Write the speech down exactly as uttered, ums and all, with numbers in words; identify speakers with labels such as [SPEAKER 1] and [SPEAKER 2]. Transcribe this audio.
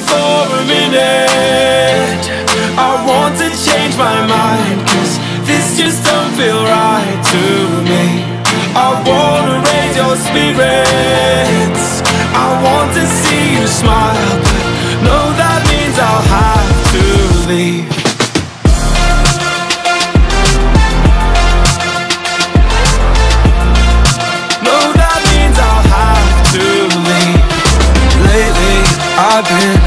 [SPEAKER 1] for a minute. I want to change my mind, cause this just don't feel right to me. I wanna raise your spirits, I want to see you smile, but no, that means I'll have to leave. No, that means I'll have to leave. Lately I've been